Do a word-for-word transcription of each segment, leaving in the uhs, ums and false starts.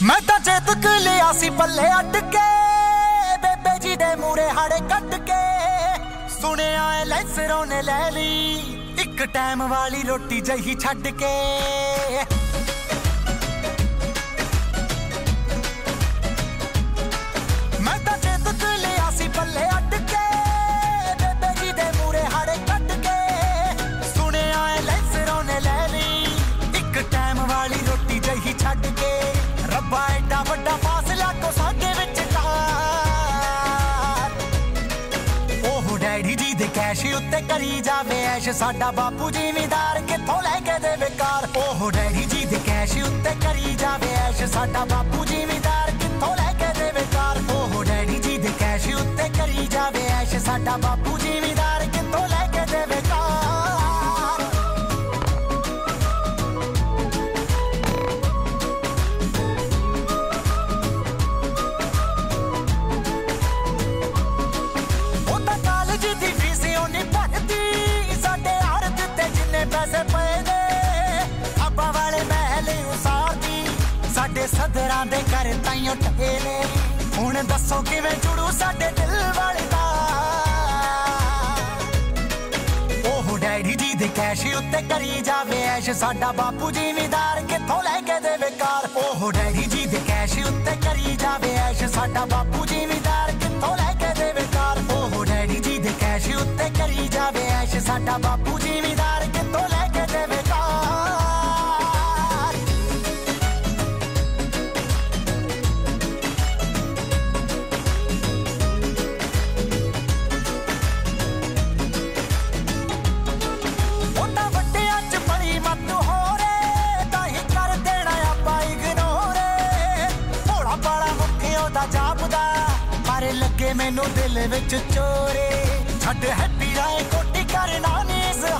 मैं तो चेतक लिया सी पल्ले अट के बेबे जी दे मूरे हाड़े कट के सुने आए लैसरों ने ले ली एक टाइम वाली रोटी जही छड़ के। मैं तो चेतक लिया सी पल्ले अट के बेबे जी दे मूरे हाड़े कट के सुने आए लैसरों ने ले ली एक टाइम वाली रोटी जही छड़ के। रब्बा एडा वड्डा फासला को साडे विचकार ओह डैडी जी दे कैश उत्ते करी जावे ऐश साडा बापू जिमीदार किथों लैके दे बेकार। ओह डैडी जी दे कैश उत्ते करी जावे ऐश साडा बापू जिमीदार किथों लैके दे बेकार। ओह डैडी जी दे कैश उत्ते करी जावे ऐश साडा बापू जिमीदार किथों लैके दे बेकार। पैसे पे दे अब्बा वाले महले उसारदी साडे सदरां दे घर ताईं ठेले हुण दसो किवें जुड़ू साडे दिल वाले दा। ओह डैडी जी दे कैश उत्ते करी जावे ऐश साडा बापू जिमीदार किथों लैके दे बेकार। ओह डैडी जी दे कैश उत्ते करी जावे ऐश साडा बापू जिमीदार किथों लैके दे बेकार। ओह डैडी जी दे कैश उत्ते करी जावे ऐश साडा बापू जिमीदार किथों लैके दे बेकार। ओटा वड्डे अज बड़ी मत हो रे ताही कर देना आपां इग्नोर भोला पाला मुखे ओदा जापदा पर लगे मैनू दिल विच चोरे छड्ड हैप्पी राय कोटी करना नी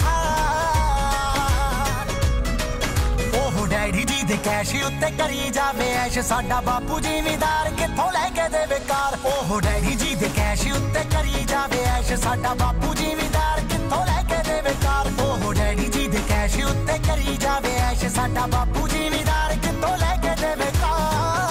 डैडी जी दे कैश उत्ते करी जावे ऐश साडा बापू जिमीदार किथों लैके दे बेकार। ओह डैडी जी दे कैश उत्ते करी जावे ऐश साडा बापू जिमीदार किथों लैके दे बेकार। ओह डैडी जी दे कैश उत्ते करी जावे ऐश साडा बापू जिमीदार किथों लैके दे बेकार।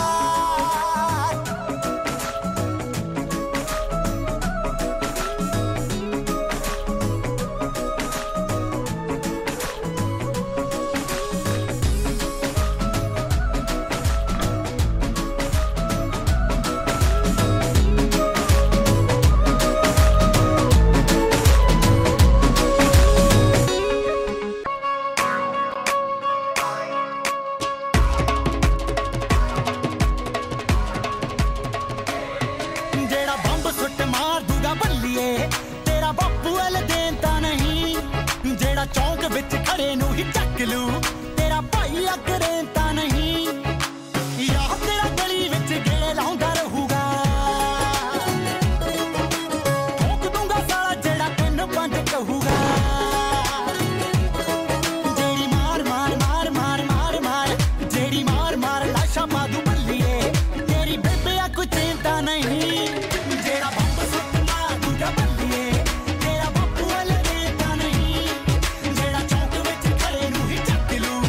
तेरा बापू वाले देन ता नहीं जेड़ा चौंक विच खड़े नू ही चक लू तेरा भाई अगरें ता नहीं या तेरा गली विच गेड़े लाउंदा रहूगा ठोक दूंगा साला जेड़ा तेन पंज कहूगा। जेड़ी मार मार मार मार मार मार जेड़ी मार मार लाशा मादू बल्लिए तेरी बेबे आ कोई चिंता नहीं जेड़ा बंब सुट मार दूंगा बल्लिए तेरा बापू वाले देता नहीं जेड़ा चौंक विच खड़े नू ही चक लू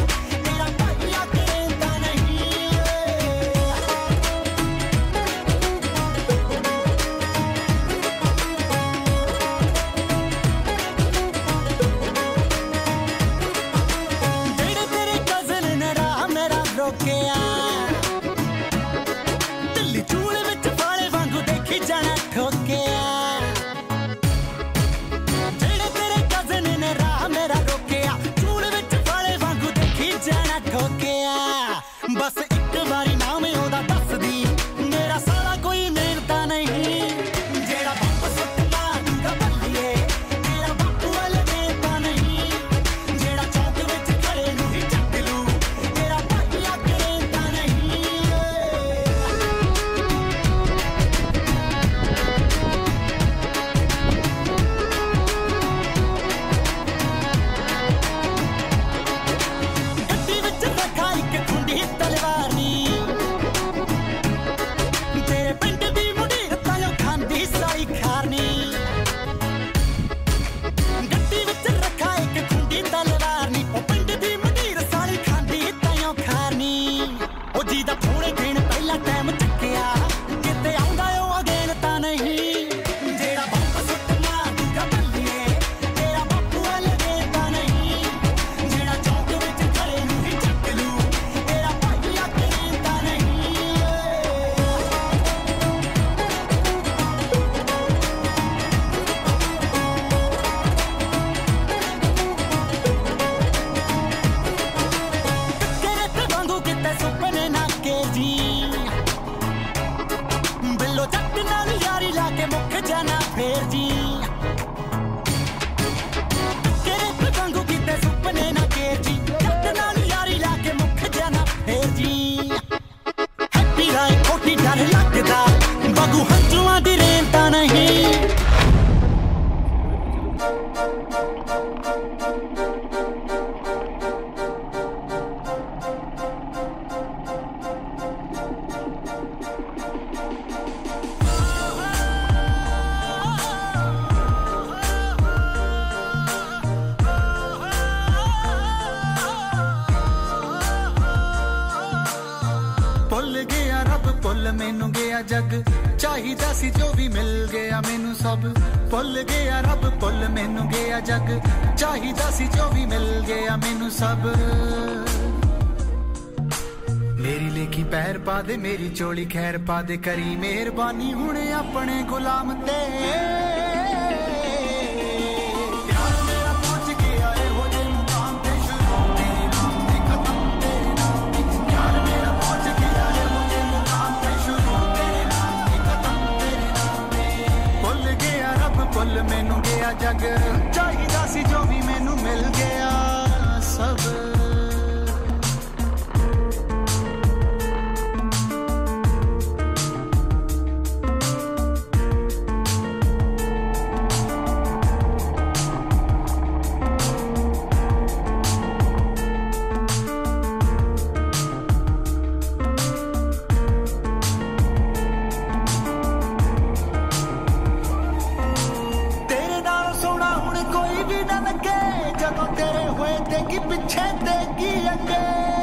भुल मैनू गया जग चाहिदा सी जो भी मिल गया मैनू सब भुल गया रब भुल मैनू गया जग चाहिदा सी जो भी मिल गया मैनू सब मेरी लेखी पैर पा दे मेरी चोली खैर पा दे करी मेहरबानी हुणे अपने गुलाम ते मैनू गया जग चाहिदा सी जो भी मैनू मिल गया सब जदों तेरे होए देगी पिछे देगी अगे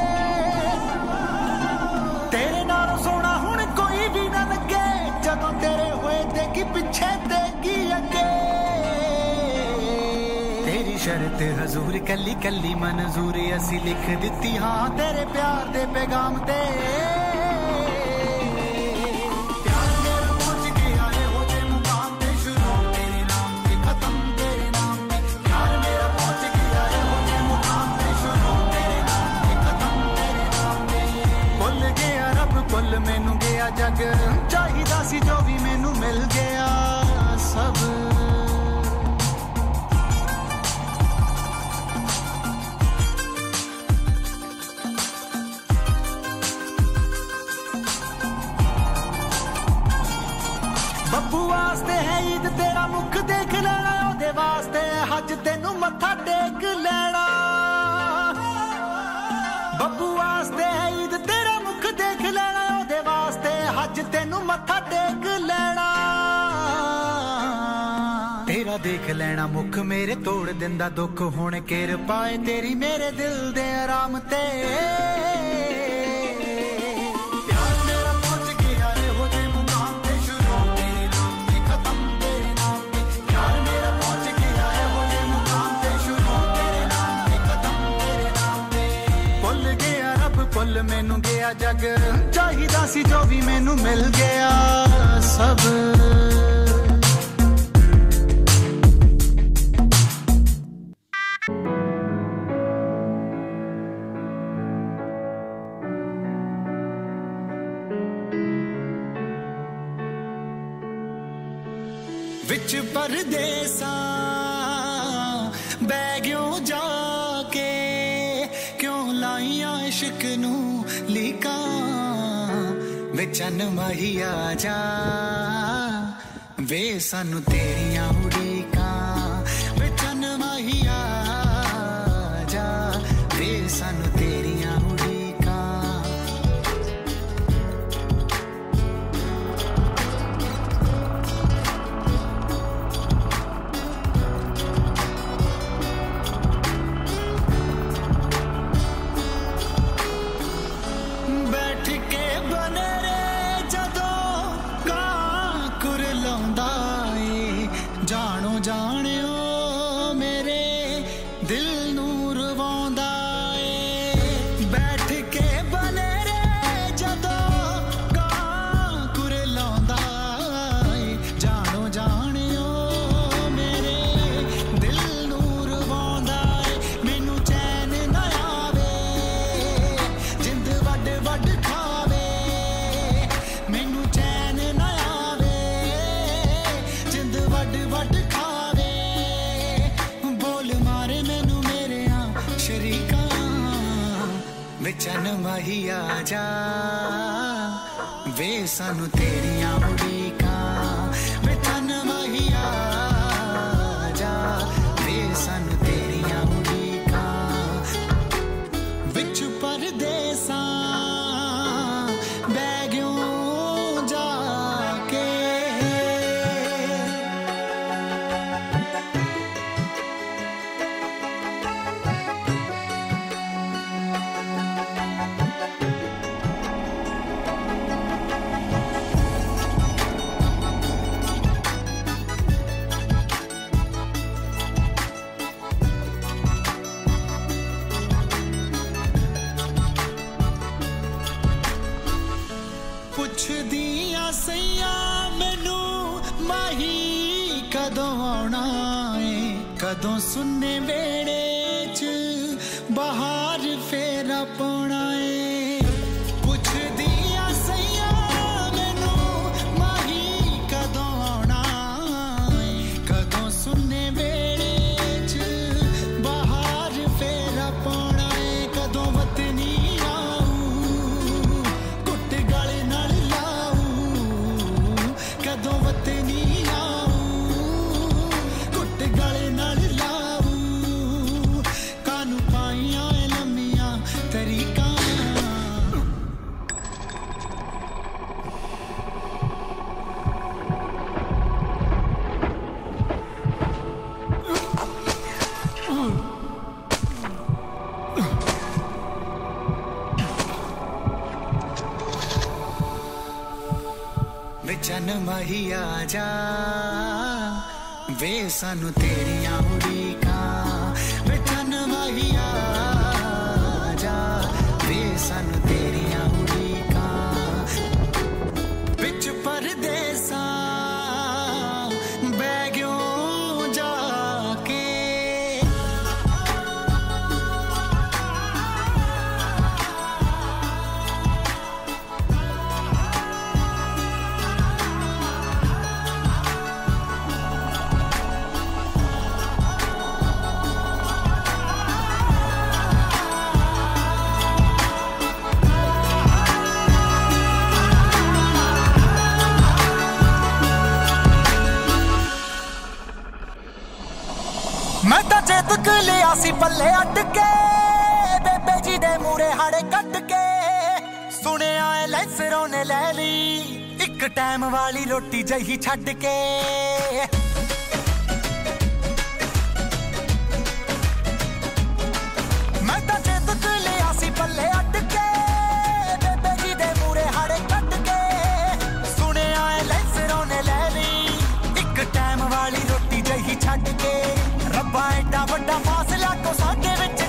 तेरे नाल सोना हुण कोई भी ना लगे जदों तेरे होए देगी पिछे देगी अगे तेरी शर्त हजूर कली कली मंजूर असी लिख दिती हाँ तेरे प्यार दे पैगाम ते मैनू गया जग चाहिदा सी जो भी मैनू मिल गया सब बब्बू वास्ते है ईद तेरा मुख देख लेना ओदे वास्ते हज तेनू मत्था टेक लेना बब्बू वास्ते है ईद तेरा मुख देख लेना वास्ते हज तेनू मत्था टेक लेना तेरा देख लेना मुख मेरे तोड़ दिंदा दुख हुण केर पाए तेरी मेरे दिल दे आराम ते प्यार मेरा पहुंच गया रे हो जे मुकाम ते शुरू तेरे नाम ते खत्म तेरे नाम ते प्यार मेरा पहुंच गया रे हो जे मुकाम ते शुरू तेरे नाम ते खत्म तेरे नाम ते भुल गया रब भुल मैनू गया जग चाहिदा सी जो भी मैनू मिल गया सब विच परदेसा बैग्यों जाके क्यों लाइया इश्क नू लीका चन माही आ जा वे सानू तेरियां उड़ीकां वे चन माही आ जा वे सानू तेरियां उड़ीकां बैठ के बने जानो जानियो मेरे दिल नूर रवांदा ए बैठ के बने रे जदों गां कुर लांदा ए जानो जानियो मेरे दिल नूर रवांदा ए मैनू चैन ना आवे जिंद वड वड खावे मैनू चैन ना आवे जिंद वड वड खावे बोल मारे मैनू मेरे आ शरीका विचन माही आ जा वे सानू तेरियां उड़ीकां विचन माही आ जा कदों सुन्ने वेड़े च बाहर फेरा पौना है कुछ दिया सैया मैनू माही कदों आना है कदों सुन्ने वेड़े च बाहर फेरा पौना है कदों वतनी आऊं कुट गले नाल लाऊं कदों वतनी चन माही आ जा वे सानू तेरियां उड़ीकां वे चन माही आ जा वे सानू तेरियां उड़ीकां बिच परदेसां बह गयो जाके मैं तो चेतक लिया सी पल्ले अट के बेबे जी दे मूरे हाड़े कट के सुने आए लैंसरों ने ले ली एक टाइम वाली रोटी जही छड़ के मैं तो चेतक लिया सी पल्ले अट के बेबे जी दे मूरे हाड़े कट के सुने आए लैंसरों ने ले ली एक टाइम वाली रोटी जही छड़ के रब्बा एडा वड्डा फासला को साडे विच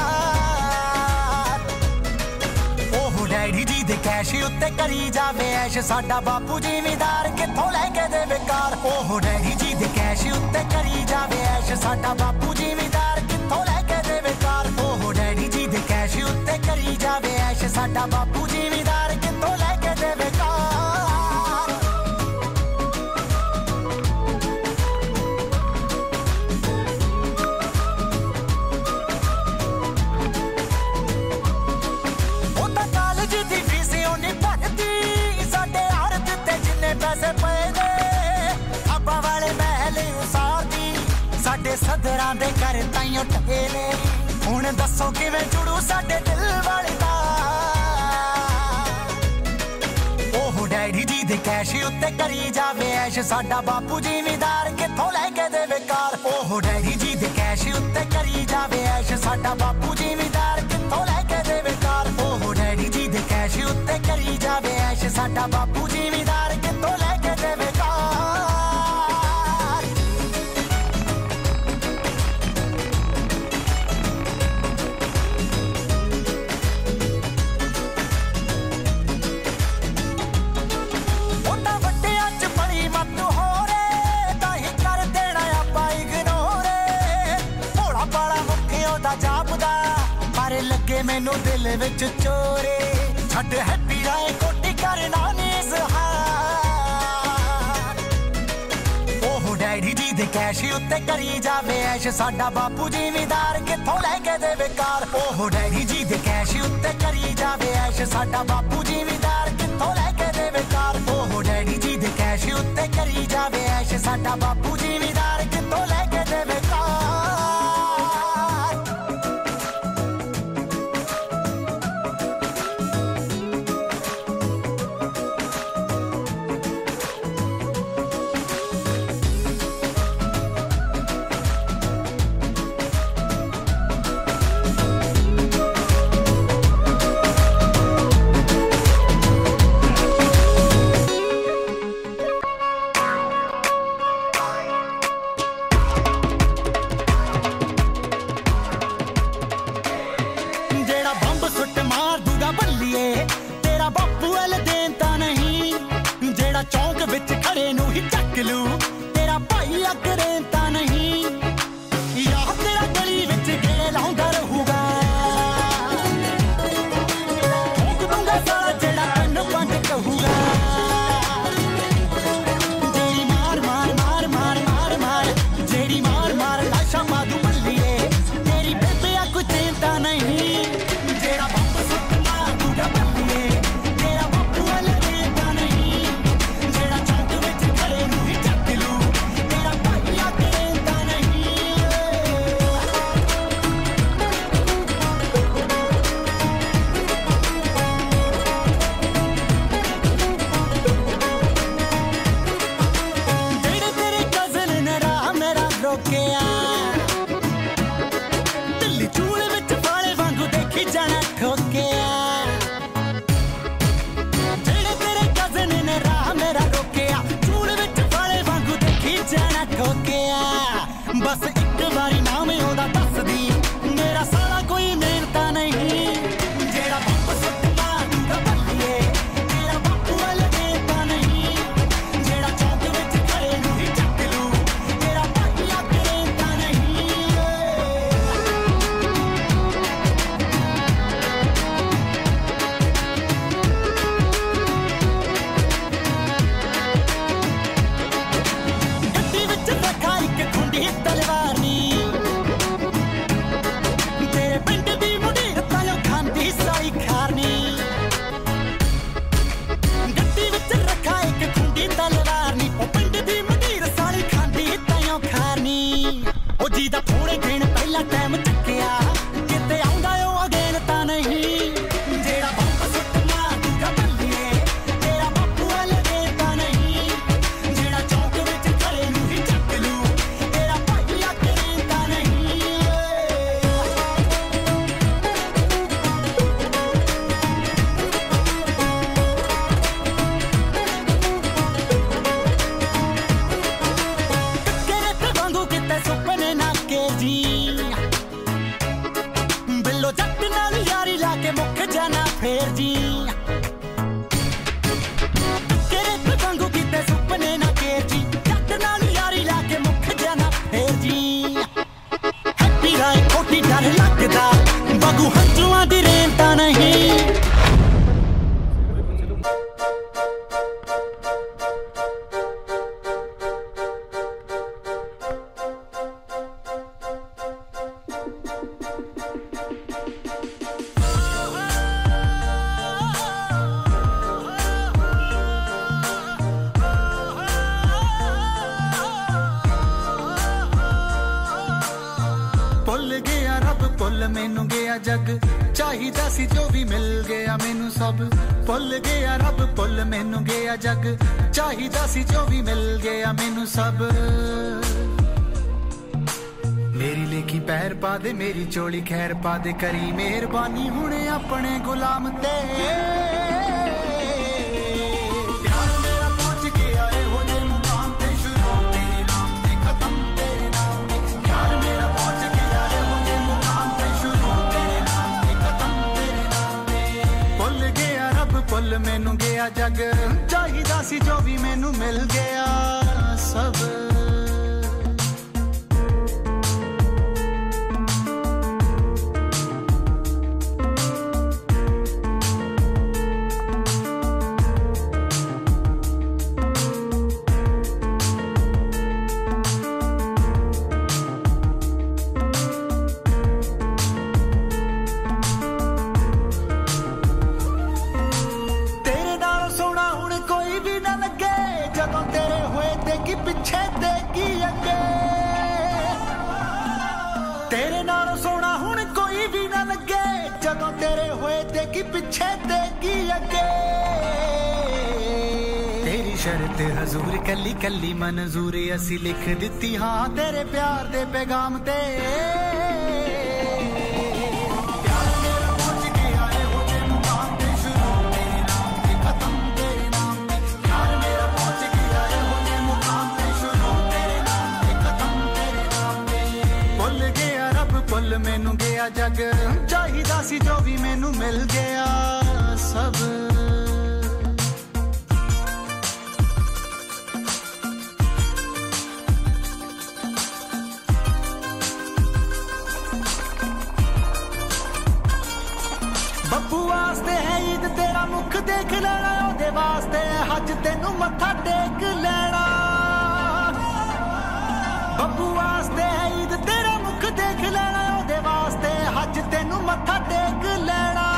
कार ओह डैडी जी दे कैश उत्ते करी जावे ऐश साडा बापू जिमीदार किथों लैके देवे कार ओह डैडी जी दे कैश उत्ते करी जावे ऐश साडा बापू जिमीदार किथों लैके देवे कार ओह डैडी जी दे कैश उत्ते करी जावे ऐश साडा बापू जिमीदार किथों लैके देवे कार सदरां दे घर ताईं टके ने हुण दसो किवें जुड़ू साडे दिल वाले दा ओह डैडी जी दे कैश उत्ते करी जावे ऐश साडा बापू जिमीदार किथों लैके देवे कार ओह डैडी जी दे कैश उत्ते करी जावे ऐश साडा बापू जिमीदार किथों लैके देवे कार ओह डैडी जी दे कैश उत्ते करी जावे ऐश साडा बापू जिमीदार किथों लैके देवे कार लगे मैनू दिल विच चोरे छड्ड हैप्पी राय कोटी करना नी इज़हार ओह डैडी जी दे कैश उत्ते करी जावे ऐश साडा बापू जिमीदार किथों लैके देवे कार ओह डैडी जी दे कैश उत्ते करी जावे ऐश साडा बापू जिमीदार किथों लैके देवे कार ओह डैडी जी दे कैश उत्ते करी जावे ऐश साडा बापू जिमीदार किथों लैके देवे कार ठोकिया दिल्ली चूल विच फाले वांगू देखी जाना ठोकिया जेड़े तेरे कज़न ने राह मेरा रोकिया चूल विच फाले वांगू देखी जाना ठोकिया बस एक बारी नाम ओदा दस दी मेरा साला कोई मेहनता नहीं जेड़ा बाप सुट मारूगा बल्लिए तेरा बापू वाल देता नहीं जेड़ा चौक विच खड़े नूं ही चक लू तेरा भाईया देता नहीं गड्डी विच रखा इक खुंडी तलवार नी तेरे पिंड दी मुंडीर तां खांदी साई खारनी गड्डी विच रखा इक खुंडी तलवार नी ओ पिंड दी मुंडीर साली खांदी तां खारनी ओ जीदा थोड़े दिन पहला टाइम चक्किया किते आउंदा ओ अगेन तां नहीं जेड़ा बाप सुट मारूगा बल्लिए तेरा बापू वाल देता नहीं जेड़ा चौक विच खड़े नूं ही चक लू तेरा भाईया देता नहीं तेरे ते वांगू किते सुपने ना के जी बिल्लो जट नाल यारी लाके मुख जाना फेर जी तेरे ते वांगू किते सुपने ना के जी जट नाल यारी लाके मुख जाना फेर जी हैप्पी राय कोटी डर लगदा बागू हंजुआं दी रेंता नहीं भुल गया रब भुल मैनू गया जग चाहिदा सी जो भी मिल गया मैनू सब भुल गया रब भुल मैनू गया जग चाहिदा सी जो भी मिल गया मैनू सब मेरी लेखी पैर पा दे मेरी चोली खैर पा दे करी मेहरबानी हुणे अपने गुलाम ते प्यार मेरा पहुंच गया है हो जे मुकाम ते शुरू तेरे नाम ते खत्म तेरे नाम ते प्यार मेरा पहुंच गया है हो जे मुकाम ते शुरू तेरे नाम ते खत्म तेरे नाम ते भुल गया रब भुल मैनू गया जग चाहिदा सी जो भी मैनू मिल गया सब तेरे नाल सोना हुण कोई भी ना लगे जदों तेरे होए देखी पिछे देखी अगे तेरे नाल सोना हुण कोई भी ना लगे जदों तेरे होए देखी पिछे देखी अगे तेरी शर्त हजूर कली कली मंजूर असी लिख दिती हाँ तेरे प्यार दे पैगाम ते प्यार मेरा पहुंच गया है हो जे मुकाम ते शुरू तेरे नाम ते खत्म तेरे नाम ते प्यार मेरा पहुंच गया है हो जे मुकाम ते शुरू तेरे नाम ते खत्म तेरे नाम ते भुल गया रब भुल मैनू गया जग चाहिदा सी जो भी मैनू मिल गया सब बब्बू वास्ते है ईद तेरा मुख देख लेना ओदे वास्ते हज तेनू मत्था टेक लेना बब्बू वास्ते है ईद तेरा मुख देख लेना ओदे वास्ते हज तेनू मत्था टेक लेना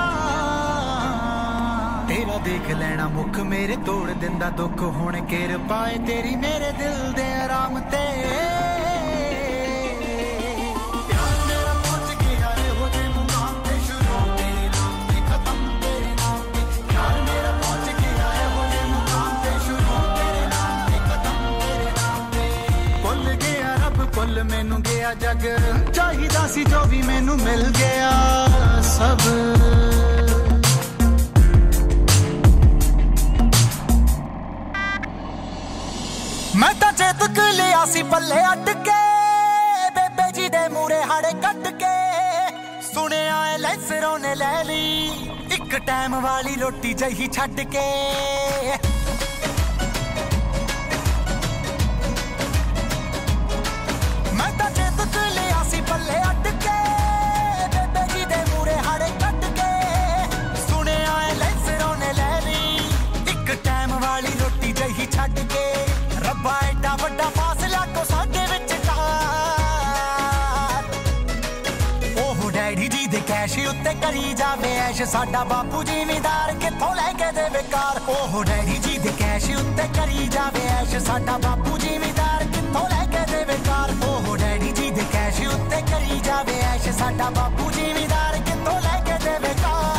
तेरा देख लेना मुख मेरे तोड़ दिंदा दुख हुण किर पाए तेरी मेरे दिल दे आराम ते भुल भुल मैनू गया जग चाहिदा सी जो भी मैनू मिल गया सब मैं तो चेतक लिया सी पल्ले अट के बेबे जी दे मूरे हाड़े कट के सुने आए लैसरों ने ले ली एक टाइम वाली रोटी जही छट के मैं तो चेतक लिया सी पल्ले अट के बेबे जी दे मूरे हाड़े कट के सुने आए लैसरों ने ले ली एक टाइम वाली रोटी जही छट के रब्बा एडा वड्डा फासला को साडे विचकार ओह डैडी जी दे कैश उत्ते करी जावे ऐश साडा बापू जिमीदार किथों लैके देवे कार ओह डैडी जी दे कैश उत्ते करी जावे ऐश साडा बापू जिमीदार किथों लैके देवे कार ओह डैडी जी दे कैश उत्ते करी जावे ऐश साडा बापू जिमीदार किथों लैके देवे कार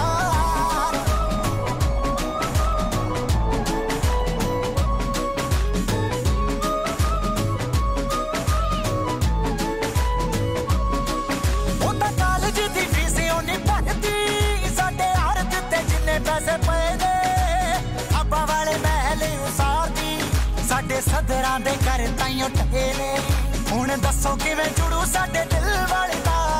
पैसे पे दे अब्बा वाले महल उसारदी साडे सदरां दे घर ताईं उठे ने हुण दसो किवें जुड़ू साडे दिल वाले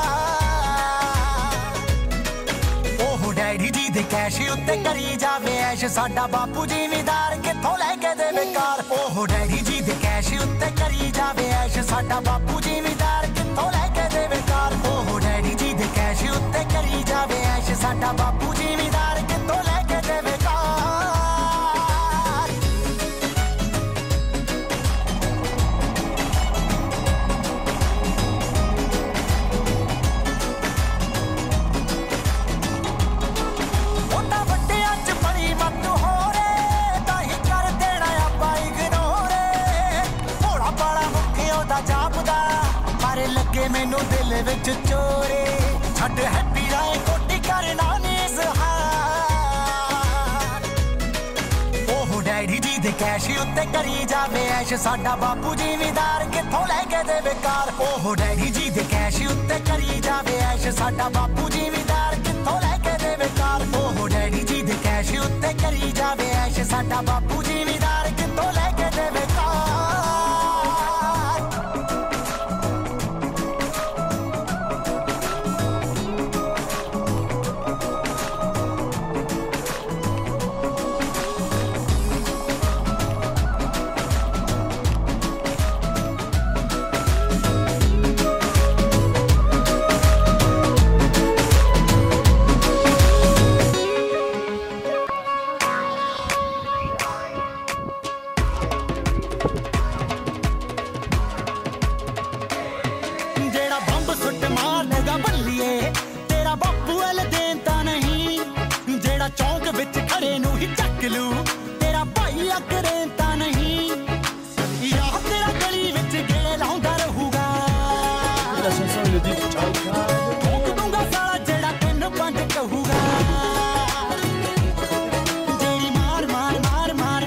तार ओह डैडी जी दे कैश उत्ते करी जावे ऐश साडा बापू जिमीदार किथों लैके देवे कार ओह डैडी जी दे कैश उत्ते करी जावे ऐश साडा बापू जिमीदार किथों लैके देवे कार ओह डैडी जी दे कैश उत्ते करी जावे ऐश साडा बापू जिमीदार किथों लैके देवे कार ओटा वड्डियां च बड़ी मत हो रे ताही कर देना आपां इग्नोरे भोला बाला मुखे ओदा जापदा पर लगे मैनू दिल विच चोरे छड्ड हैप्पी राय कोटी करना नी डैडी जी दे कैश उत्ते करी जावे ऐश साडा बापू जिमीदार किथों लैके देवे कार ओह डैडी जी दे कैश उत्ते करी जावे ऐश साडा बापू जिमीदार किथों लैके देवे कार ओह डैडी जी दे कैश उत्ते करी जावे ऐश साडा बापू जिमीदार किथों लैके देवे कार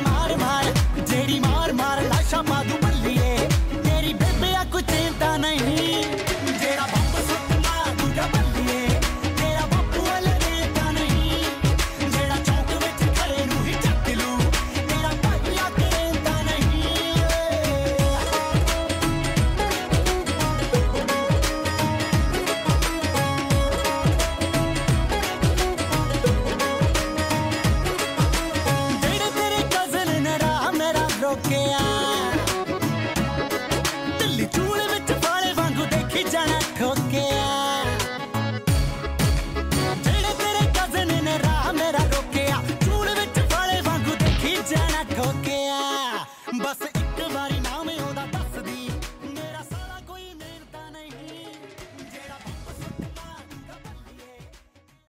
नहीं